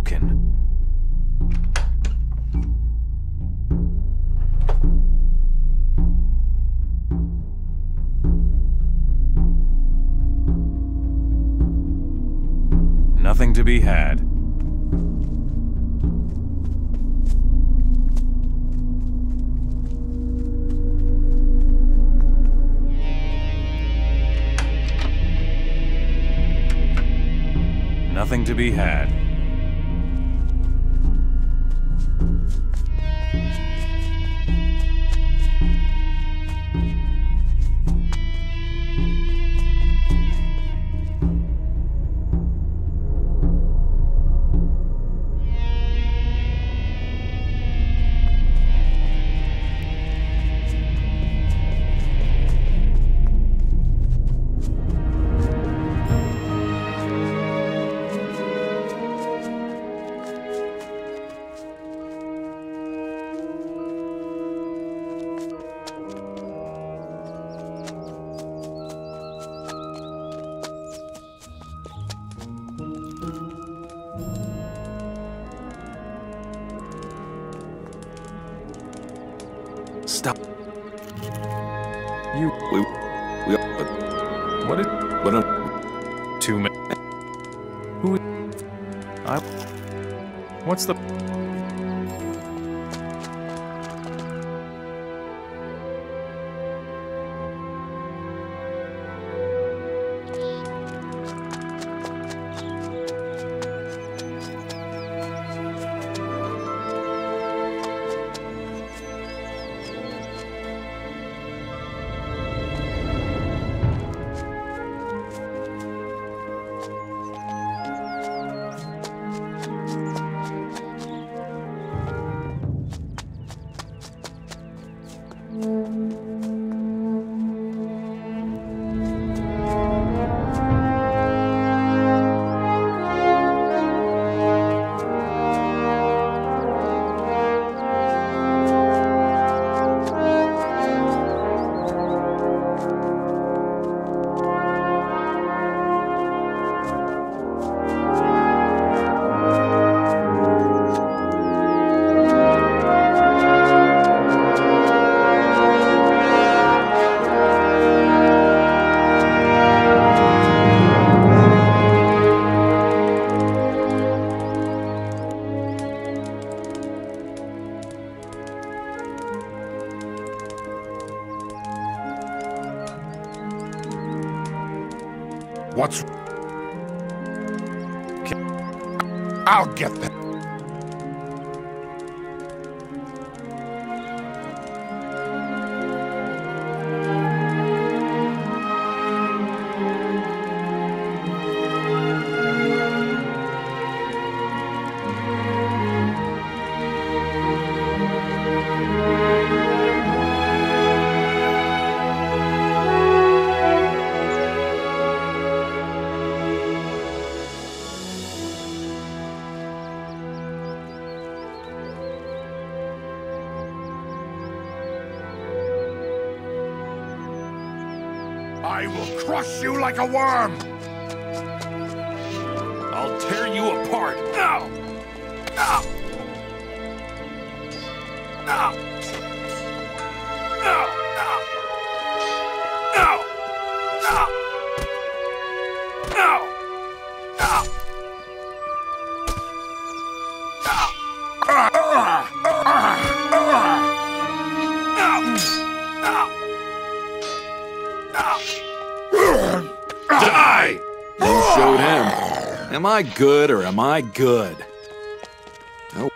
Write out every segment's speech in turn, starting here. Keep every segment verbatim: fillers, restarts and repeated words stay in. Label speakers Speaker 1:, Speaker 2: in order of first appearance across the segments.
Speaker 1: broken. Nothing to be had. Nothing to be had. Stop. You. We. We. What is. What a. Two men. Who. I. What's the.
Speaker 2: What's... I'll get them. I will crush you like a worm! I'll tear you apart! Now! Now! Now! Now! Now! Now! Now! Now! Now! Die!
Speaker 3: You showed him. Am I good or am I good? Oh.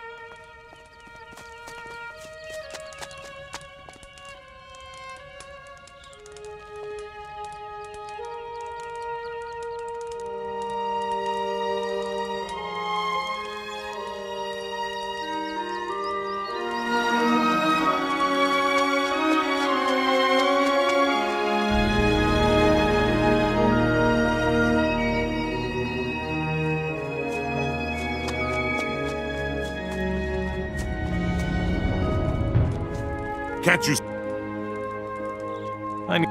Speaker 2: Can't you...
Speaker 1: I need...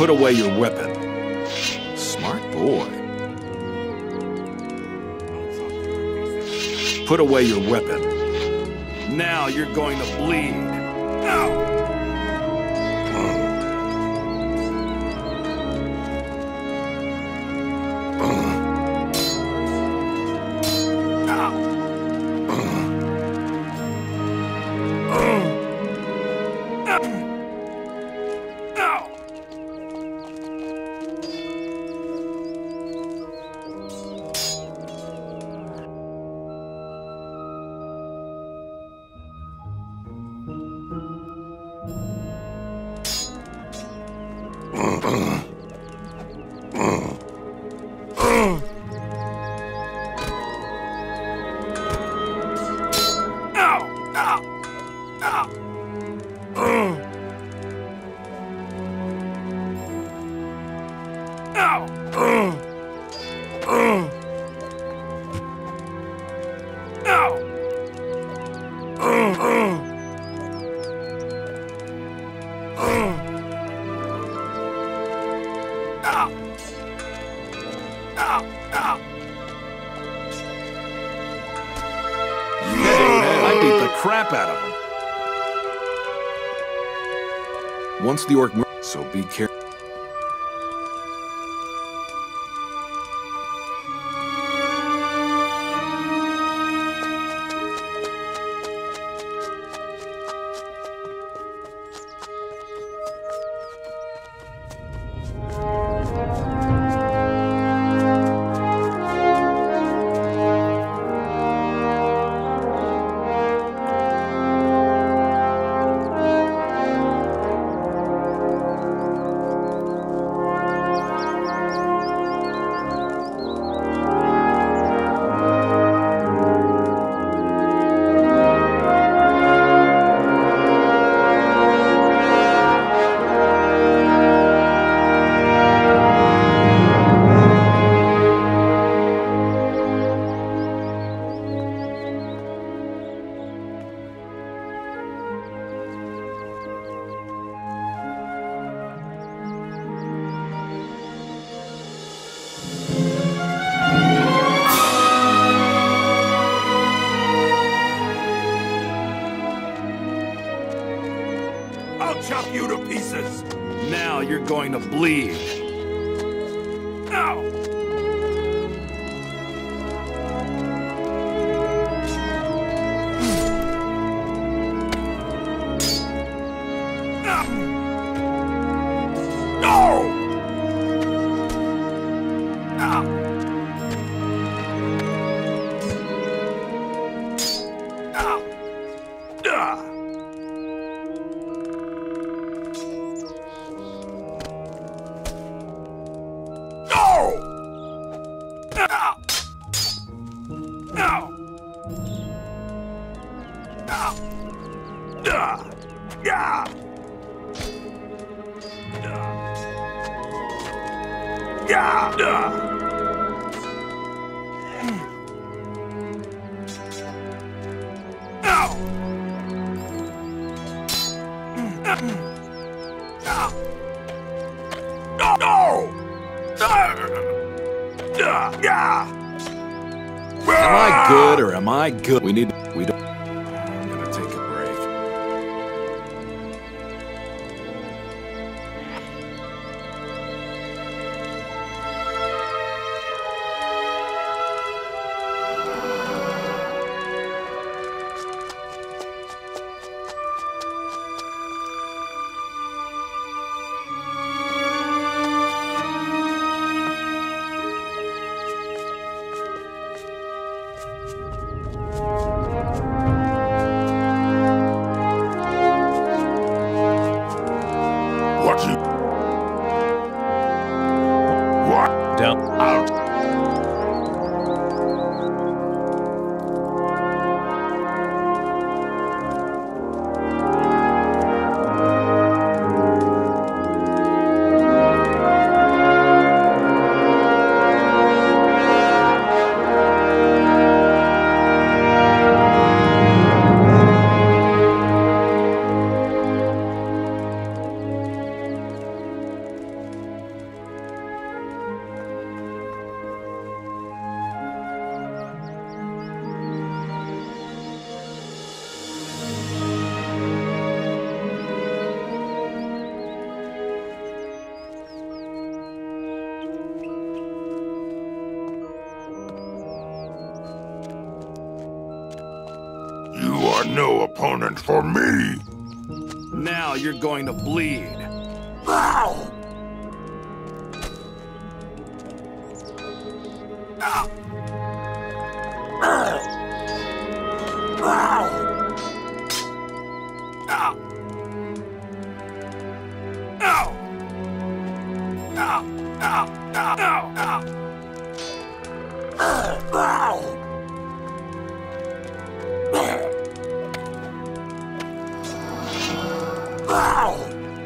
Speaker 3: Put away your weapon. Smart boy. Put away your weapon. Now you're going to bleed. Ow! Crap out of him. Once the orc, so be careful.
Speaker 2: I'll chop you to pieces!
Speaker 3: Now you're going to bleed.
Speaker 2: Ow! No! Ah! Ah! Ah!
Speaker 3: Am I good or am I good? We need. We don't. I'm gonna take a break.
Speaker 2: are no opponent for me.
Speaker 3: Now you're going to bleed.
Speaker 2: Ow! Ow! Ow! Ow! Ow! Ow! Ow! Ow! Ow! Ow! Ow! Ow!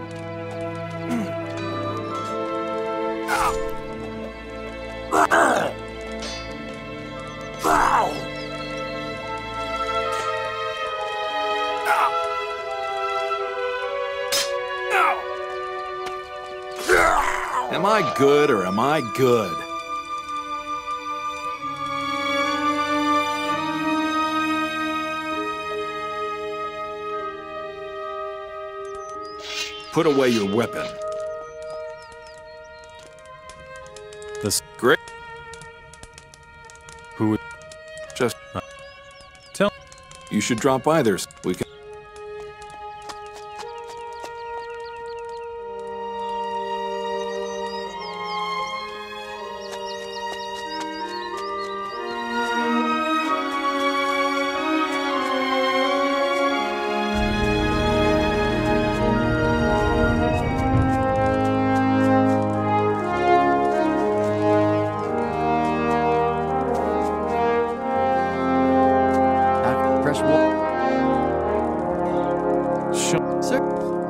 Speaker 3: Am I good or am I good? Put away your weapon.
Speaker 1: This
Speaker 3: Great.
Speaker 1: who would
Speaker 3: Just
Speaker 1: uh, tell
Speaker 3: you should drop by there. We can.
Speaker 4: Press one.
Speaker 1: show
Speaker 4: Sir.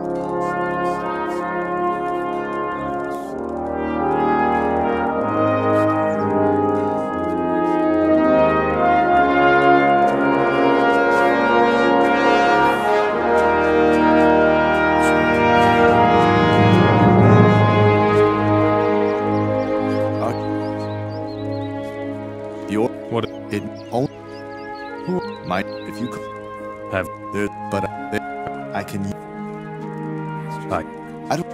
Speaker 4: Your
Speaker 1: what
Speaker 4: it only who might if you could
Speaker 1: have
Speaker 4: there, but uh, there, I can.
Speaker 1: I
Speaker 4: I don't.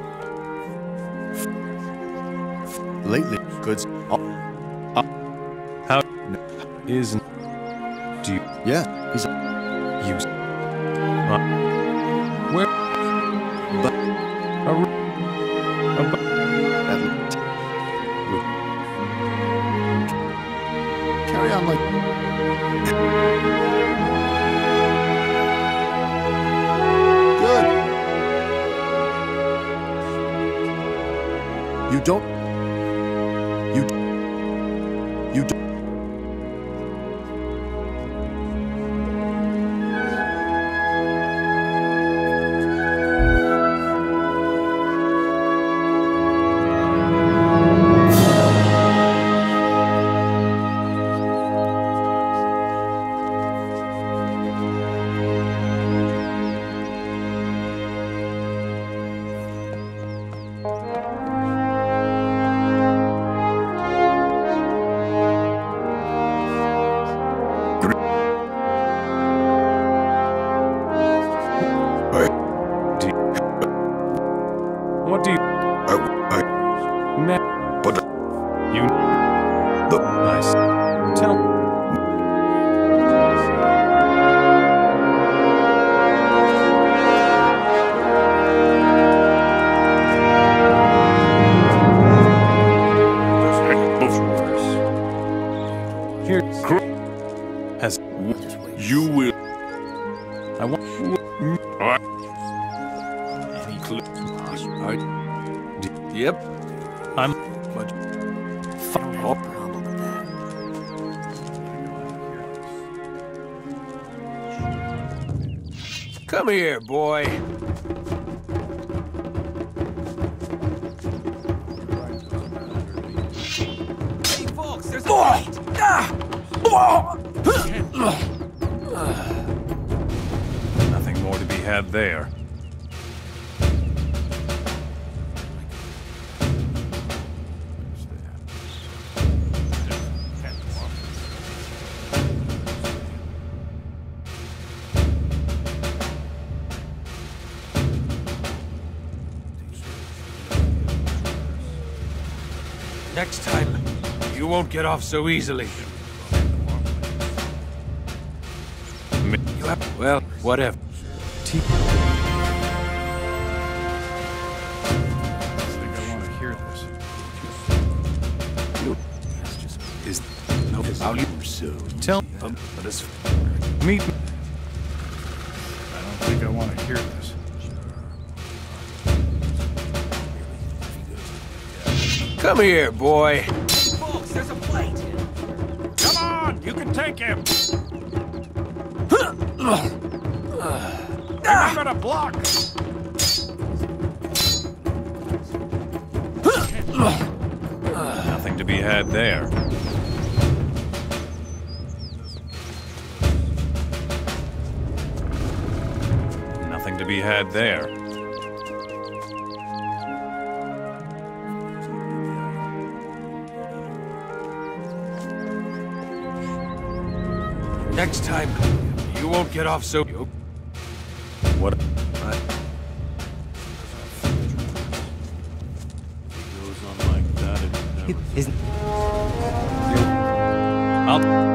Speaker 4: Lately, goods. Oh,
Speaker 1: how isn't do you
Speaker 4: yeah, he's a,
Speaker 1: use uh, where
Speaker 4: but
Speaker 1: a, a,
Speaker 4: that, carry on like. Good. You don't. You. You don't.
Speaker 1: what do you
Speaker 2: I, I,
Speaker 1: ma
Speaker 2: but
Speaker 1: you
Speaker 2: the
Speaker 1: nice tell here has
Speaker 2: you will.
Speaker 1: I want
Speaker 2: I,
Speaker 3: Any clue? Yep.
Speaker 1: I'm
Speaker 3: But
Speaker 1: oh,
Speaker 3: come here, boy. Hey, folks, there's a fight.
Speaker 1: nothing more to be had there.
Speaker 2: Next time, you won't get off so easily.
Speaker 1: me. You have, well, whatever. T I think I want to hear this. You is no. I'll you so tell um, but it's meet me. I don't think I want to hear this.
Speaker 3: Come here, boy.
Speaker 2: Folks, there's a plate. Come on, you can take him. Remember to block.
Speaker 1: Nothing to be had there. Nothing to be had there.
Speaker 3: Next time, you won't get off so...
Speaker 1: What?
Speaker 3: I...
Speaker 1: It goes on like that, it never...
Speaker 5: It isn't.
Speaker 1: I'll...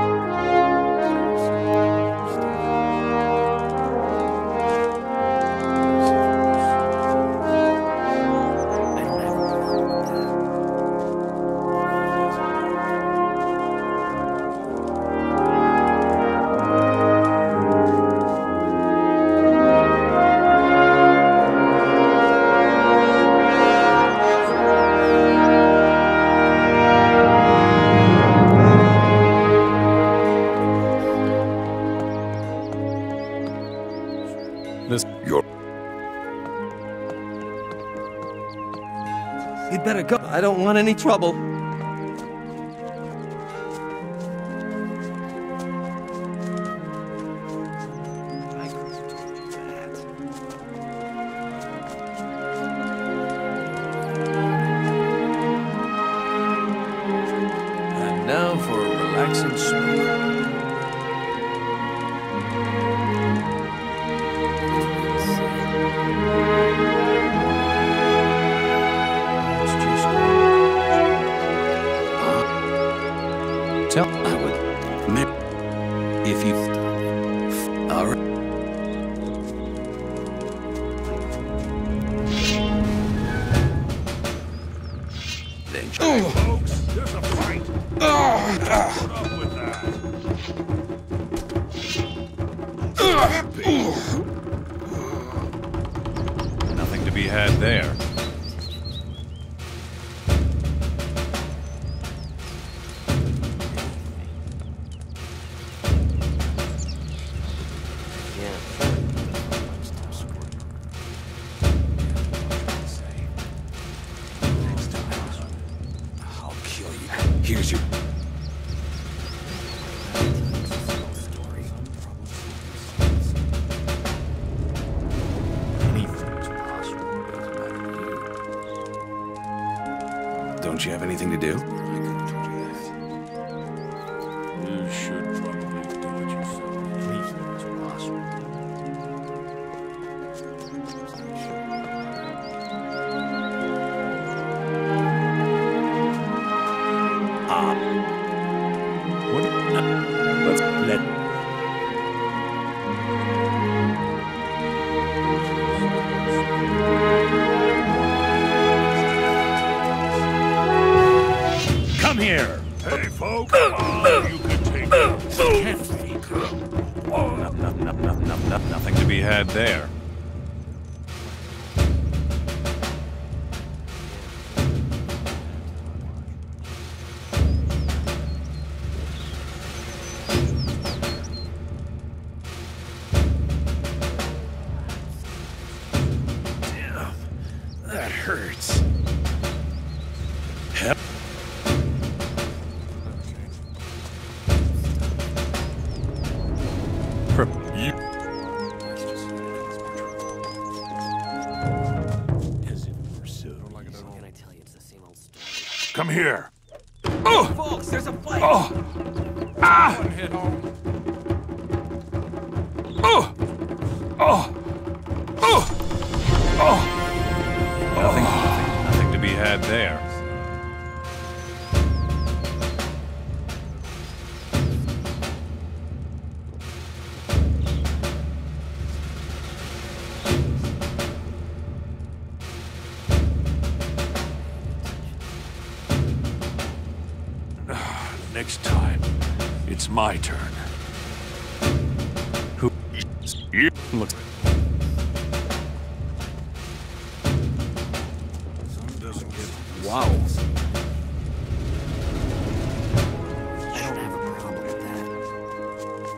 Speaker 1: This...
Speaker 3: You're...
Speaker 5: You'd better go. I don't want any trouble.
Speaker 3: And now for a relaxing smoke.
Speaker 1: Tell...
Speaker 3: I would... ma- If you... All right. Then...
Speaker 2: Folks, there's a fight. Put up with that.
Speaker 1: Nothing to be had there.
Speaker 3: I'll kill you. Here's your... Don't you have anything to do?
Speaker 2: You should probably do it yourself. Anything's possible.
Speaker 3: Ah.
Speaker 1: What?
Speaker 3: Let's let...
Speaker 2: Come here. Hey, folks. Oh, you can take it. Can't be.
Speaker 1: No, no, no, no, no, no, nothing to be had there.
Speaker 3: Damn. That hurts. Hep.
Speaker 2: You.
Speaker 3: As if we're so...
Speaker 5: Can I tell you it's the same old story?
Speaker 2: Come here.
Speaker 5: Folks, there's a fight.
Speaker 2: Oh. Ah. One hit home. Oh. Oh. Oh. Oh.
Speaker 1: Nothing, nothing, nothing to be had there.
Speaker 2: It's my turn.
Speaker 1: Who?
Speaker 2: You
Speaker 1: Looks.
Speaker 2: doesn't get
Speaker 3: Wow.
Speaker 5: I don't have a problem with that.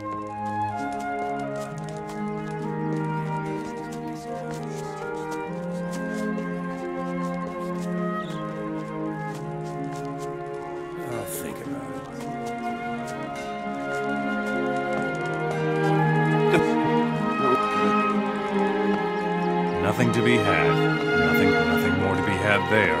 Speaker 2: I'll think about it.
Speaker 1: Nothing to be had. Nothing, nothing more to be had there.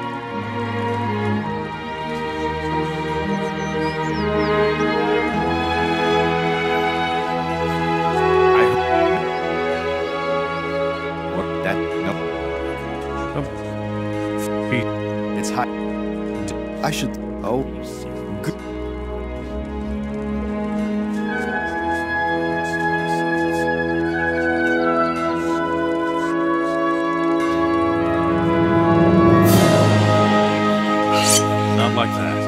Speaker 4: I. What? That? No.
Speaker 1: He,
Speaker 4: It's high. I should. Oh. Good.
Speaker 1: not like that.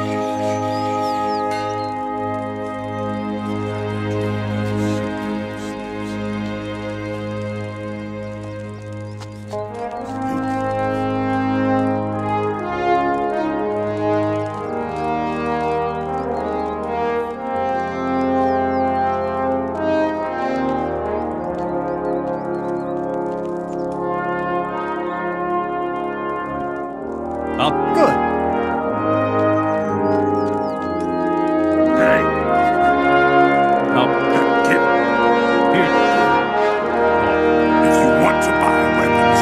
Speaker 4: Good.
Speaker 2: Hey,
Speaker 1: I'll,
Speaker 2: kid,
Speaker 1: here.
Speaker 2: if you want to buy weapons.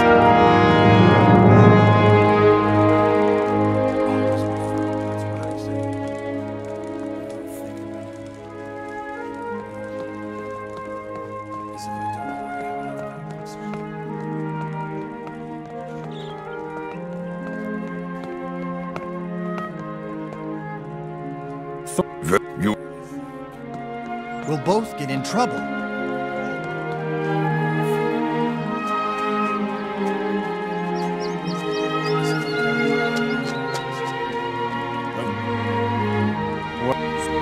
Speaker 2: You
Speaker 6: We'll both get in trouble.
Speaker 1: What?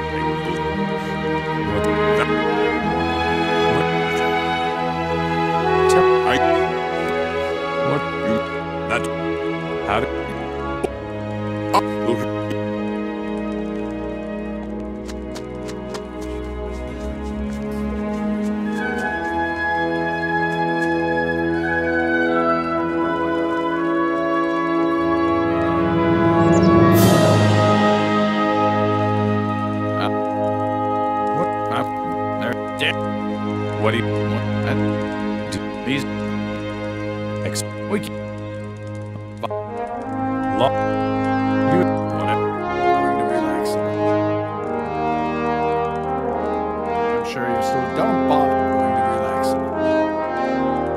Speaker 2: I
Speaker 1: What?
Speaker 2: you that
Speaker 1: How did?
Speaker 4: What? I'm there. Dead.
Speaker 1: What do you?
Speaker 4: What? That.
Speaker 1: Do
Speaker 4: These.
Speaker 1: Ex
Speaker 4: We can.
Speaker 1: Lo you
Speaker 4: Whatever. Going to relax a little. I'm sure you're still. Don't bother. Going to relax a little.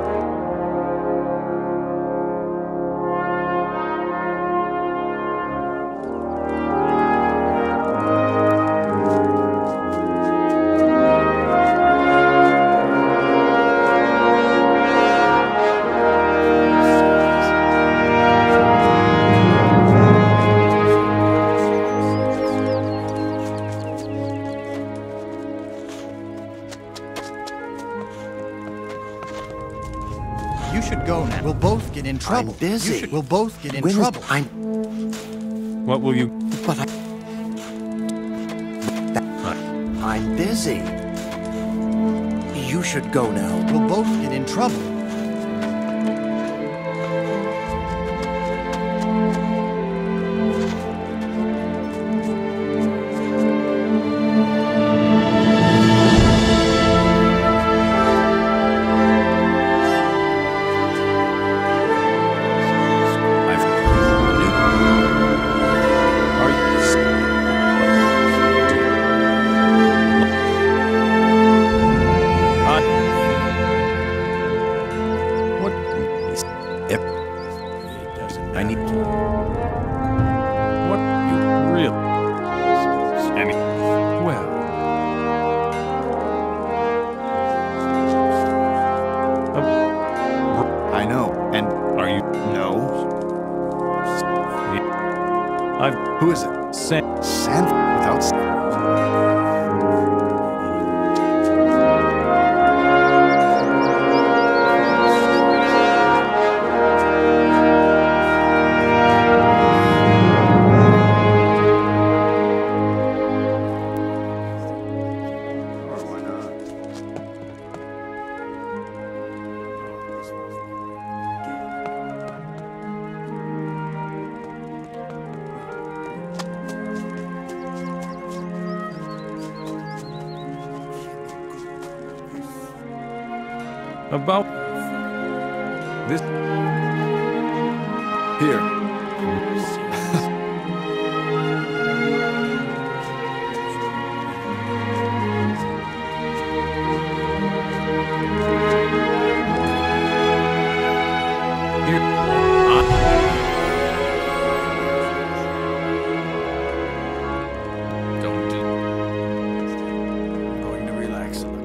Speaker 6: You should go now. We'll both get in trouble.
Speaker 5: busy.
Speaker 6: You should, we'll both get in
Speaker 5: When is-
Speaker 6: trouble.
Speaker 5: I'm.
Speaker 1: what will you?
Speaker 5: But I. I'm busy. You should go now.
Speaker 6: We'll both get in trouble.
Speaker 1: I've. Are you? I. What? is-
Speaker 2: it doesn't
Speaker 4: I need.
Speaker 1: What you really? I mean, well,
Speaker 4: I know. And
Speaker 1: are you?
Speaker 4: no.
Speaker 1: I've
Speaker 4: Who is it?
Speaker 1: sent.
Speaker 4: Sand without. s-
Speaker 1: About this
Speaker 3: Here.
Speaker 1: don't do.
Speaker 4: I'm going to relax a little.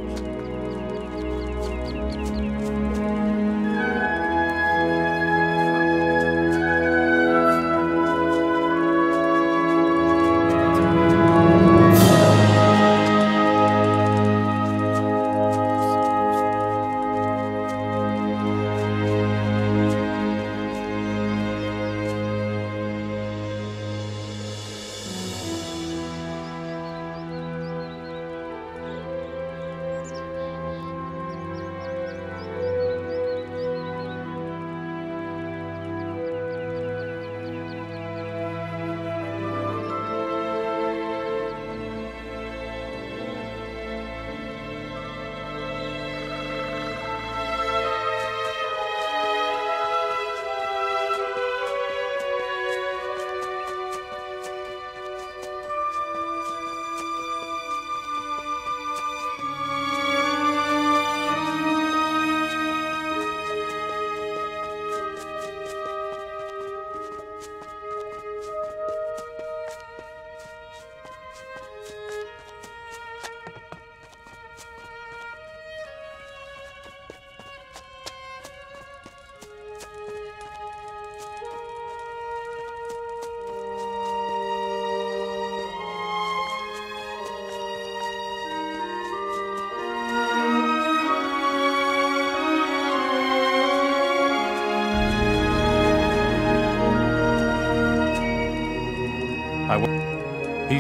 Speaker 1: I will. He's.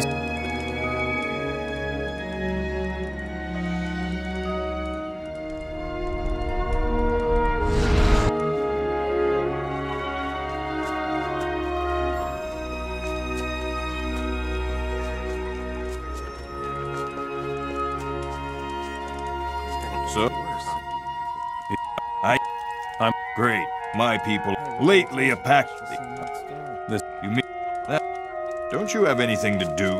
Speaker 2: So, I, I'm great. My people lately attacked me.
Speaker 1: This.
Speaker 2: You mean that? Don't you have anything to do?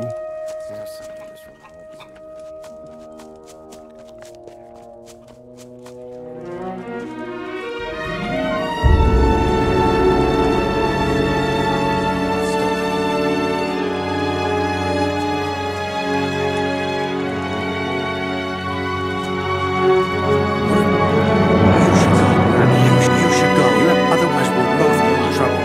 Speaker 5: You should go. Otherwise, we'll both get in trouble.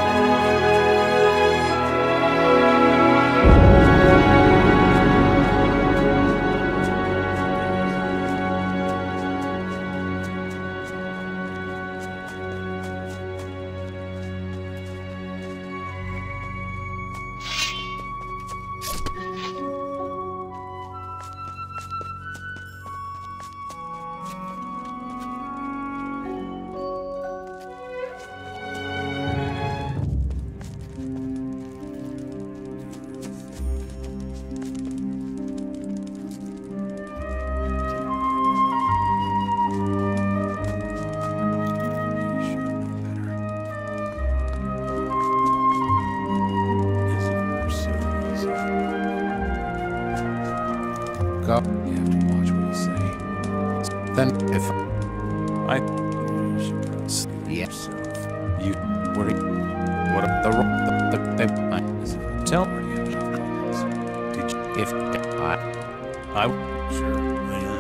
Speaker 4: Go. You have to watch what you say. Then, if
Speaker 1: I.
Speaker 5: Yes.
Speaker 1: You. What? Are, what? Are,
Speaker 4: the the the, the I,
Speaker 1: tell.
Speaker 4: did you, if I
Speaker 1: I.
Speaker 2: Sure. Why not?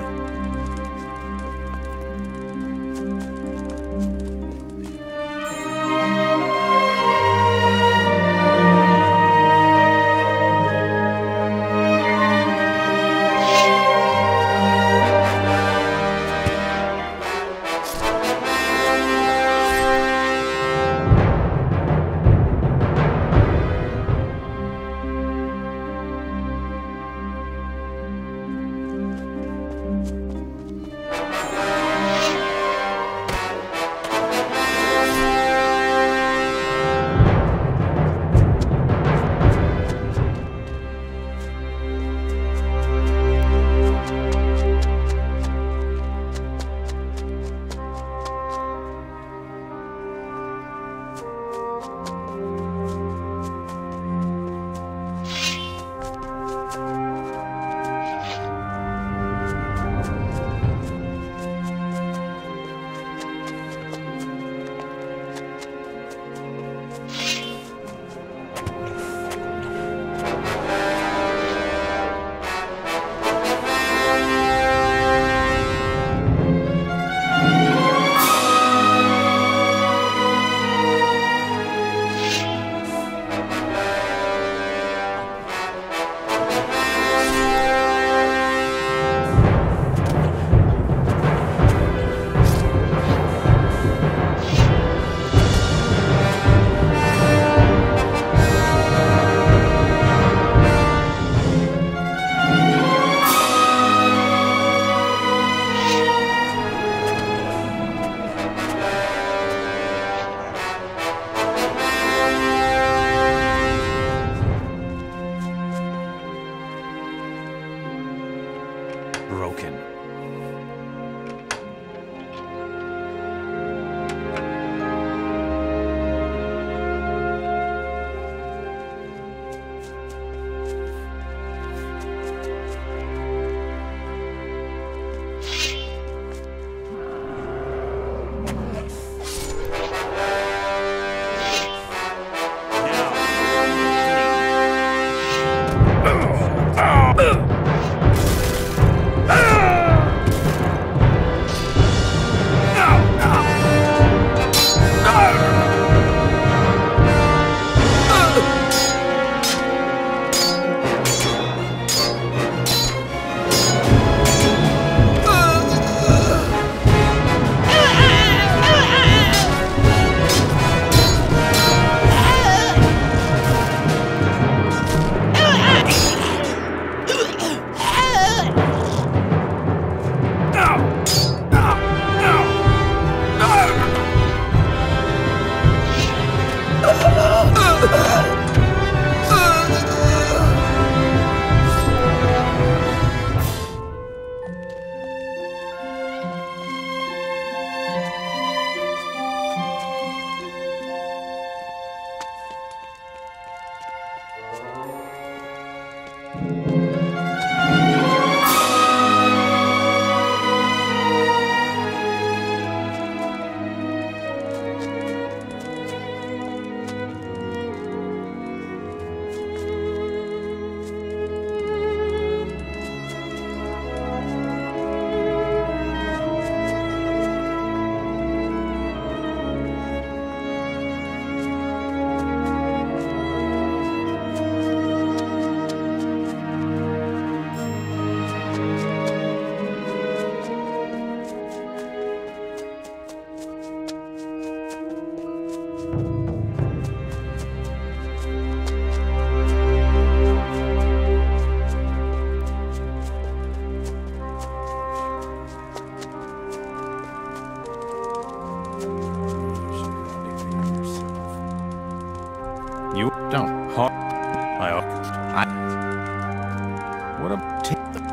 Speaker 1: broken. You don't. Huh? I. I. What a. T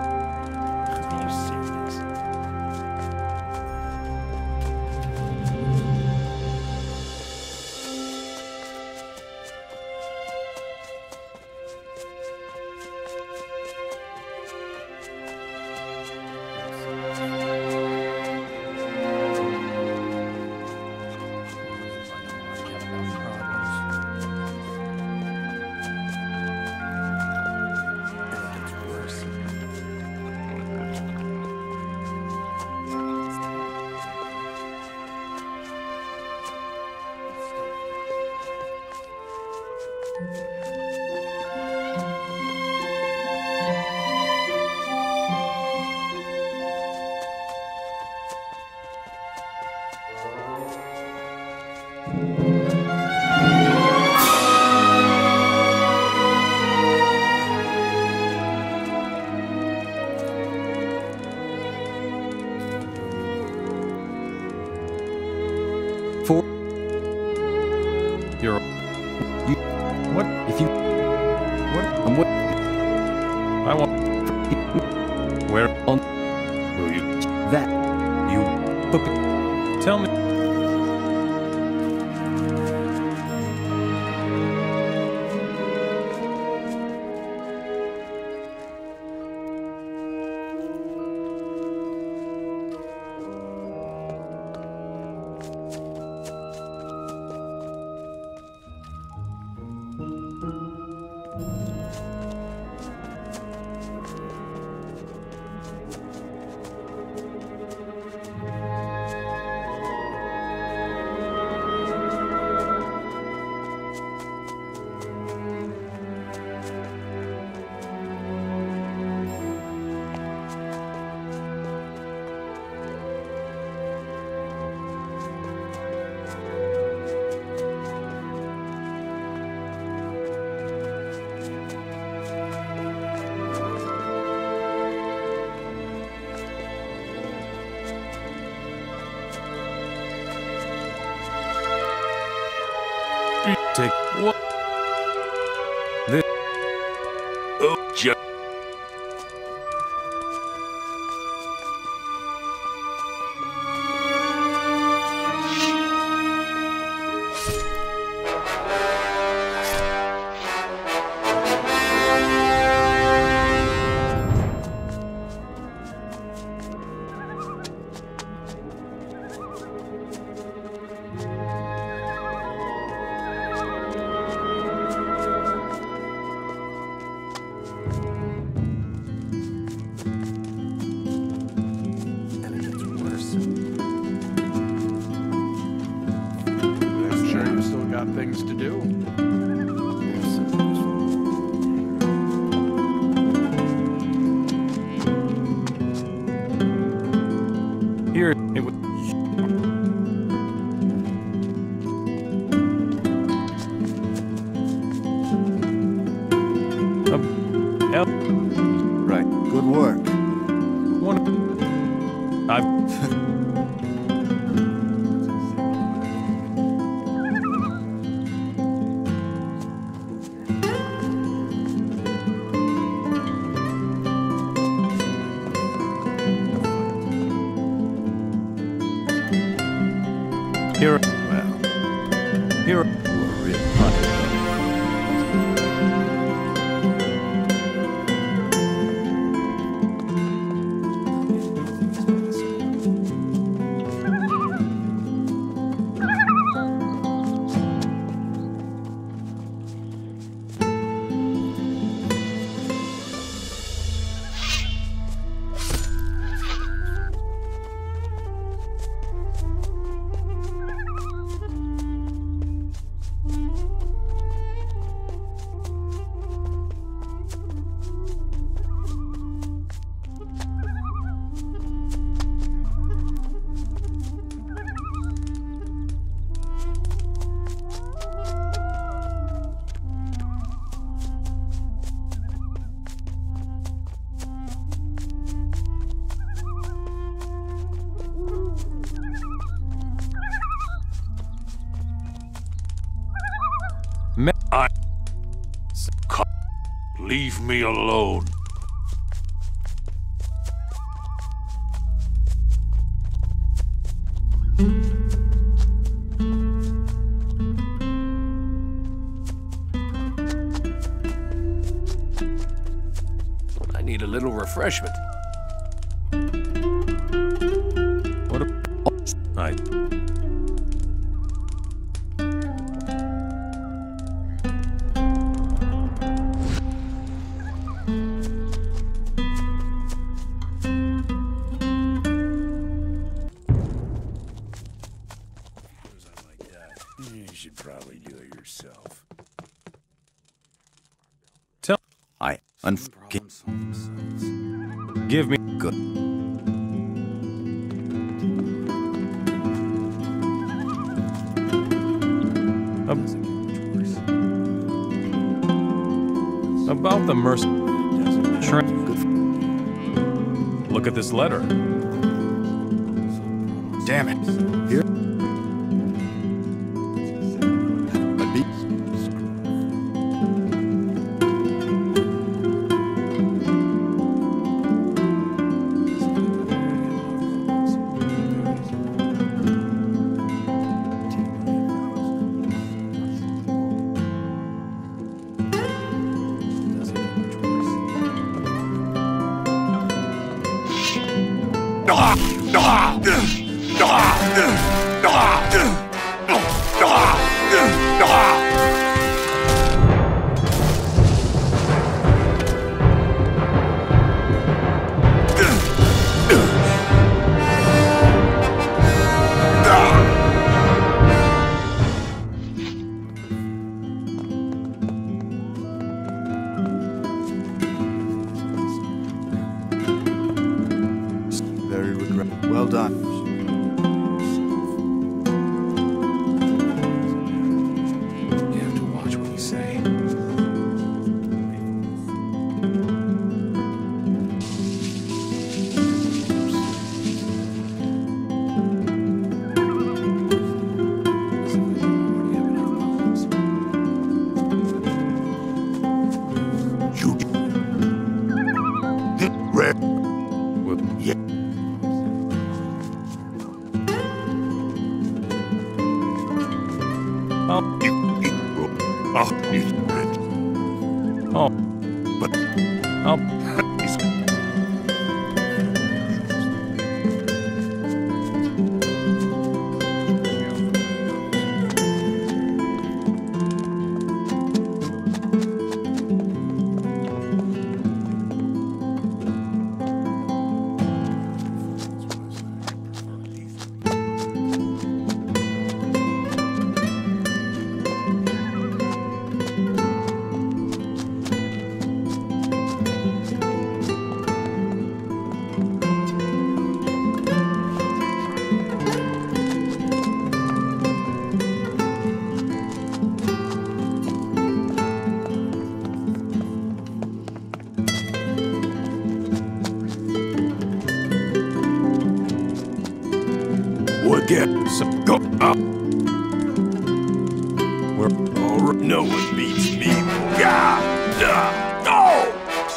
Speaker 1: Are you serious? Four. You're. You. What? If you. What? I'm what? I want. Where on? Will you? That. You. Tell me. Take what? This.
Speaker 2: Oh, just.
Speaker 4: got things to do.
Speaker 1: Here, it would.
Speaker 6: Right. Good work.
Speaker 1: One. I've. Here. Well. Here. We're real hunter.
Speaker 2: I... Leave me alone.
Speaker 7: I need a little refreshment.
Speaker 1: What a. I.
Speaker 2: You should probably do it yourself.
Speaker 1: Tell.
Speaker 6: I unfucking
Speaker 1: Give me.
Speaker 6: good.
Speaker 1: Ab- about the mercy. Tra- Look at this letter.
Speaker 6: Damn it. Here. A beat. Very regret. Well done.
Speaker 7: You have to watch what you say.
Speaker 2: Red.
Speaker 1: Well,
Speaker 2: Yeah.
Speaker 1: oh,
Speaker 2: You. you oh, you.
Speaker 1: oh,
Speaker 2: But.
Speaker 1: oh.
Speaker 2: He's. again. So go up.
Speaker 1: We're
Speaker 2: All right. No one beats me. Yeah. Yeah. No.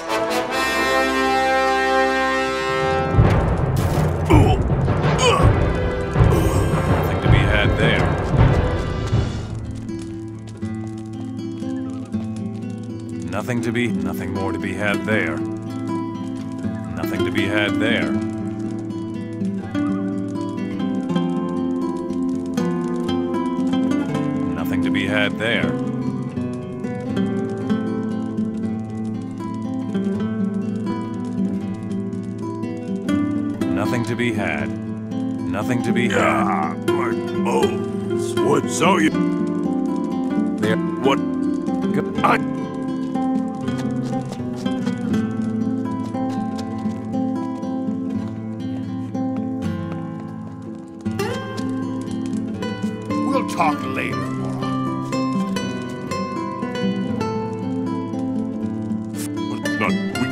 Speaker 1: nothing to be had there. Nothing to be, nothing more to be had there. Nothing to be had there. Nothing to be had there. Nothing to be had. Nothing to be had.
Speaker 2: Yeah. My bones. What? So you?
Speaker 1: There.
Speaker 2: What?
Speaker 1: Go-
Speaker 2: I.
Speaker 4: We'll talk later, Mora.
Speaker 2: Not. We